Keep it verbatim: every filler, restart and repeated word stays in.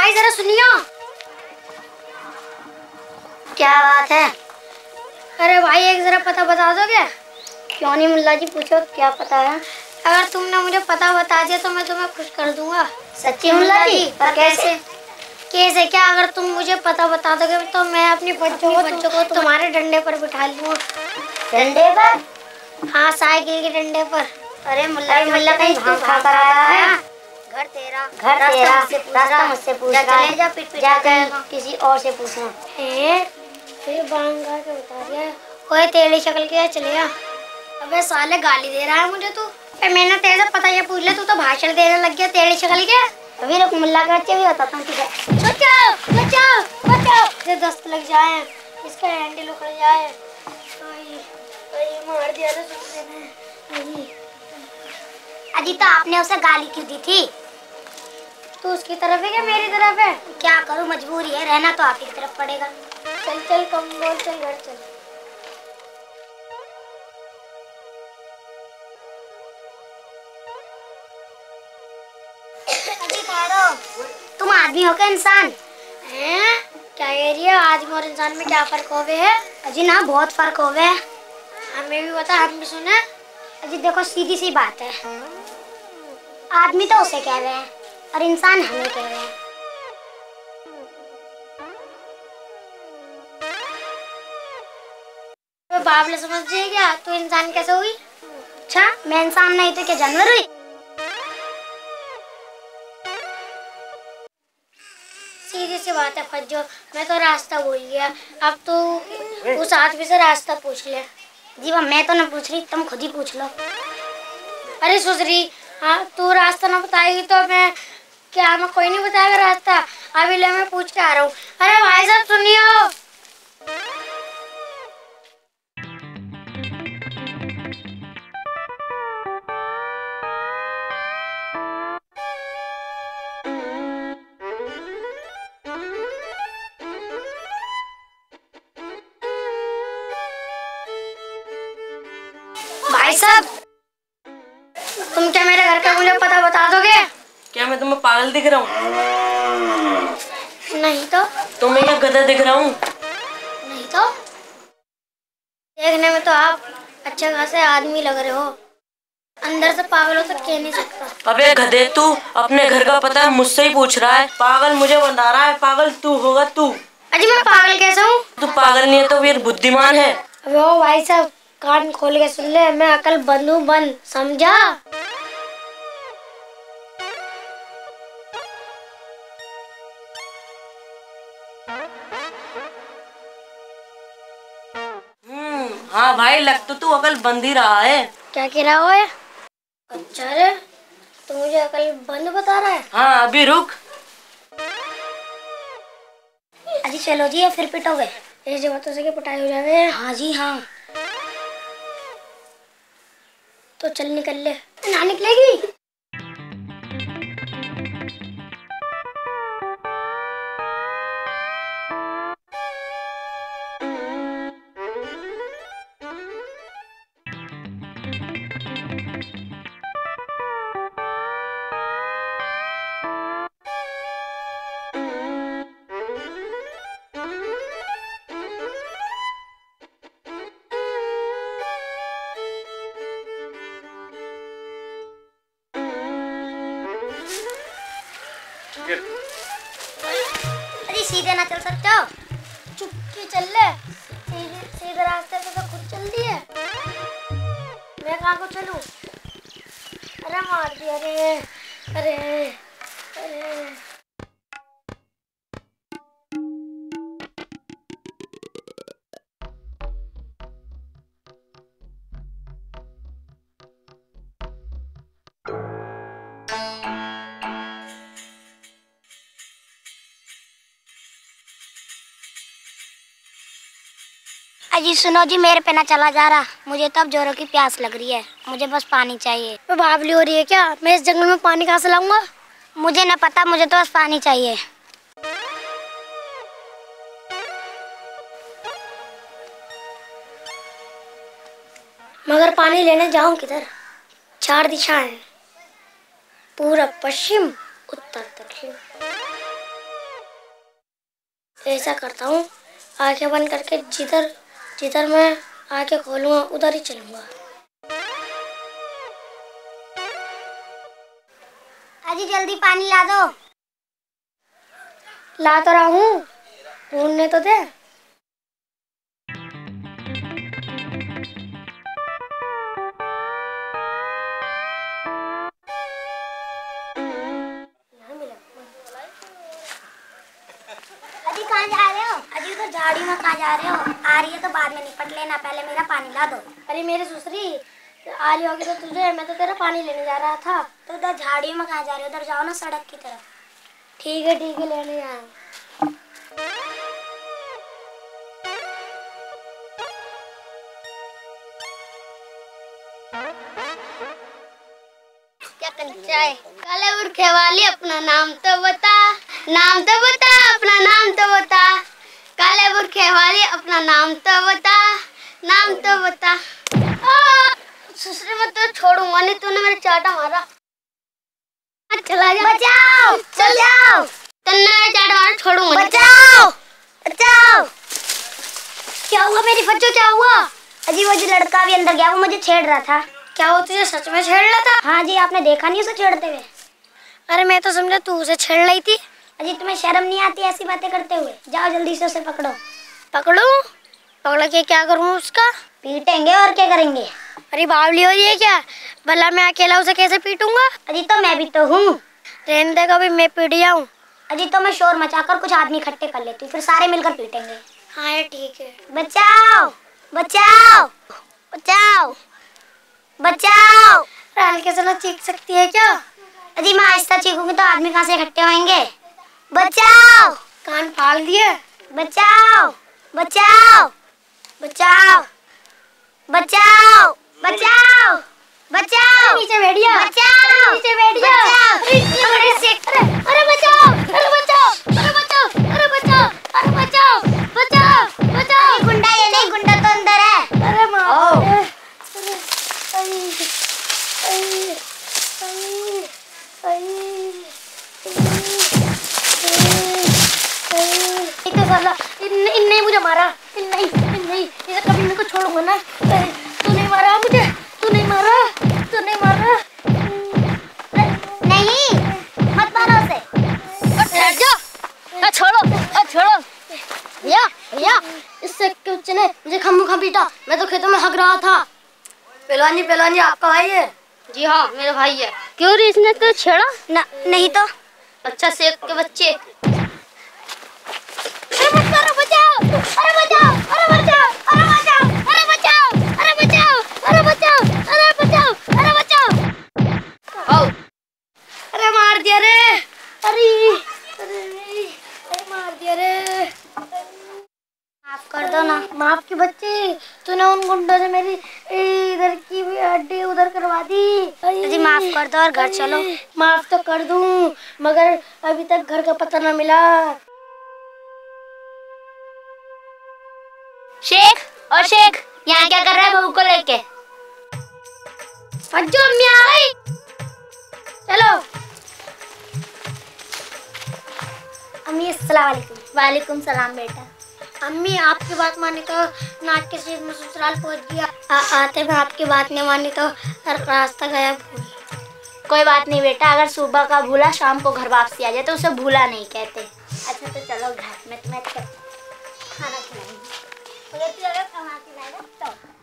भाई जरा सुनियो। क्या बात है? अरे भाई एक जरा पता बता दोगे? क्यों नहीं मुल्ला जी, पूछो क्या पता है। अगर तुमने मुझे पता बता दिया तो मैं तुम्हें खुश कर दूंगा। सच्ची मुल्ला जी? पर कैसे? कैसे क्या? अगर तुम मुझे पता बता दोगे तो मैं अपनी बच्चों को बच्चों को तुम्हारे डंडे पर बिठा लूंगा। डंडे पर? हाँ, साइकिल के डंडे पर। अरे मुल्ला मुल्ला कहीं भांग खा कर आया है? घर तेरा घर तेरा रास्ता मुझसे पूछ रहा है। जा पिट पिट जा किसी और से पूछना है। फिर भांग खा के बता दिया। ओए तेरी शक्ल क्या चलेगा? अबे साले गाली दे रहा है मुझे तू। मैंने तेरे से पता ये पूछ लिया, तू तो भाषण देने लग गया। तेरी शक्ल क्या? अभी रुक, मुल्ला के बच्चे भी बताता हूँ तुझे। बचाओ बचाओ बचाओ, इसे दस्त लग जाए, इसका हैंडल उखड़ जाए। मार दिया ना तुमने। अजी तो आपने उसे गाली क्यों दी थी? तू उसकी तरफ है क्या मेरी तरफ है? क्या करूं, मजबूरी है, रहना तो आपकी तरफ पड़ेगा। चल चल कम बोल, चल घर चल। अजी ठहरो, तुम आदमी हो क्या इंसान? हैं? क्या कह रही है? आदमी और इंसान में क्या फर्क होवे है? अजी ना बहुत फर्क होवे। हमें भी बता, हम भी सुने। अजी देखो सीधी सी बात है, आदमी तो उसे कह रहे हैं और इंसान हमें कह रहे हैं। तो बाबले समझ जाए क्या? तू इंसान कैसे हुई? अच्छा, मैं इंसान नहीं तो क्या जानवर हुई? सीधी सी बात है फज्जो, मैं तो रास्ता भूल गया। अब तो उस आदमी से रास्ता पूछ ले। जी वो मैं तो ना पूछ रही, तुम खुद ही पूछ लो। अरे सुसरी, हाँ तू रास्ता ना बताएगी तो मैं क्या, मैं कोई नहीं बताएगा रास्ता? अभी ले मैं पूछ के आ रहा हूँ। अरे भाई साहब सुनियो। भाई साहब, तुम क्या मेरे घर का मुझे पता बता दोगे? क्या मैं तुम्हें पागल दिख रहा हूँ? नहीं तो। तुम्हें क्या गधा दिख रहा हूँ? नहीं तो। देखने में तो आप अच्छे खासे आदमी लग रहे हो, अंदर से पागल हो तो कह नहीं सकता। अबे गधे, तू अपने घर का पता मुझसे ही पूछ रहा है? पागल मुझे बता रहा है, पागल तू होगा तू। अजी मैं पागल कैसे हूँ? तू पागल नहीं है तो फिर बुद्धिमान है। अबे ओ भाई साहब, कान खोल के सुन ले, मैं अकल बंद हूँ, बंद, समझा? हम्म हाँ भाई, लग तो तू अकल बंद ही रहा है। क्या कह रहा है? अच्छा रे, तू मुझे अकल बंद बता रहा है? हाँ अभी रुक। अजी चलो जी, फिर पिटोगे? ऐसी बातों से पिटाई हो जावे। हाँ जी हाँ। तो चल निकल ले। ना निकलेगी। अरे सीधे ना चल सकते हो, चुपके चल ले। सीधे सीधे रास्ते पे तो खुद चल दिए, मैं कहाँ को चलूं? अरे मार दिया रे। अरे अरे अजी सुनो जी, मेरे पे ना चला जा रहा, मुझे तब जोरों की प्यास लग रही है, मुझे बस पानी चाहिए। तो बावली हो रही है क्या? मैं इस जंगल में पानी कहाँ से लाऊंगा? मुझे ना पता, मुझे तो बस पानी चाहिए। मगर पानी लेने जाऊं किधर? चार दिशाएं, पूरब पश्चिम उत्तर दक्षिण। ऐसा करता हूँ, आंखें बंद करके जिधर जिधर मैं आंखें खोलूंगा उधर ही चलूंगा। अजी जल्दी पानी ला दो। ला तो रहा हूँ, ढूंढने तो दे। अजी कहाँ जा रहे हो? अजी तो झाड़ी में कहाँ जा रहे हो? आ रही है तो बाद में निपट लेना, पहले मेरा पानी ला दो। अरे मेरी सुसरी, आ रही होगी तो तुझे, मैं तो तेरा पानी लेने जा रहा था। तो उधर झाड़ी में कहाँ जा रहे हो? उधर जाओ ना, सड़क की तरफ। ठीक है ठीक है, लेने आया। क्या कंचा है? काले बुरखे वाली अपना नाम तो बता, नाम तो बता, अपना नाम तो बता। काले बुरखे वाली अपना नाम तो बता, नाम तो बता। सुसरी मैं तो छोड़ूंगा नहीं, तूने मेरे चाटा मारा। चला जा, बचाओ, चल जाओ। तन्ने मेरे चाटा मारा, छोड़ूंगा। बचाओ, बचाओ। क्या हुआ मेरी बच्चों, क्या हुआ? अजी वो जो लड़का भी अंदर गया, वो मुझे छेड़ रहा था। क्या वो तुझे सच में छेड़ रहा था? हाँ जी, आपने देखा नहीं उसे छेड़ते हुए? अरे मैं तो समझा तू उसे छेड़ रही थी। अजी तुम्हें शर्म नहीं आती ऐसी बातें करते हुए? जाओ जल्दी से उसे पकड़ो। पकड़ू? पकड़ के क्या करूँ उसका? पीटेंगे और क्या करेंगे? अरे बावली हो रही है क्या? भला मैं अकेला उसे कैसे पीटूंगा? अजी तो मैं भी तो हूँ। रहने दे, कभी मैं पीट जाऊँ। अजी तो मैं शोर मचाकर कुछ आदमी इकट्ठे कर लेती हूँ, फिर सारे मिलकर पीटेंगे। हाँ ये ठीक है। बचाओ, बचाओ, बचाओ, बचाओ। हल्के से ना चीख सकती है क्या? अजी मैं आहिस्ता चीखूंगी तो आदमी कहाँ से इकट्ठे होंगे? बचाओ, कान फाड़ दिए। बचाओ, बचाओ, बचाओ, बचाओ, बचाओ, बचाओ। नीचे बैठ जा, बचाओ, नीचे बैठ जा। बचाओ। अरे इतने बड़े से, अरे अरे बचाओ, अरे बचाओ, अरे बचाओ, अरे बचाओ, अरे बचाओ, बचाओ, बचाओ। गुंडा ये नहीं, गुंडा तो अंदर है। अरे माँ, आओ। अरे आई, आई, आई, आई, इतना साला इन इनने मुझे मारा, इन नहीं इन नहीं, इसे कभी मेरे को छोड़ूंगा ना। तू नहीं मारा मुझे, तू नहीं मारा, तू नहीं मारा। नहीं, मत मारो उसे। हट जा, आ छोड़ो, आ छोड़ो। भैया भैया, इससे कुछ ने मुझे खम्बू खा पीटा, मैं तो खेतों में हग रहा था। पहलवान जी, पहलवान जी आपका भाई है? जी हाँ मेरा भाई है। क्यों रे, इसने तो छेड़ा? न, नहीं तो। अच्छा सेठ के बच्चे। अरे मत मारो, बचाओ, अरे बचाओ, अरे बचाओ, अरे बचाओ, अरे बचाओ, अरे बचाओ, अरे बचाओ, अरे बचाओ, अरे बचाओ। आओ। अरे मार दिया रे, अरे अरे अरे मार दिया रे। माफ कर दो ना। माफ की बच्ची, तूने उन गुंडों से मेरी इधर की भी हड्डी उधर करवा दी। अजी माफ कर दो और घर चलो। माफ तो कर दूं, मगर अभी तक घर का पता न मिला। शेख, और शेख यहाँ क्या कर रहा है बहू को लेके? फज्जो अम्मी आ गई, चलो। अम्मी अस्सलाम वालेकुम। वालेकुम सलाम बेटा। अम्मी आपकी बात माने तो नाक के सीध में ससुराल पहुंच गया। आ, आते में आपकी बात नहीं मानी तो रास्ता गया भूल। कोई बात नहीं बेटा, अगर सुबह का भूला शाम को घर वापसी आ जाए तो उसे भूला नहीं कहते। अच्छा तो चलो घर में तुम्हें खाना खिलाएंगे। अगर तू अगर खाना खिलाएगा तो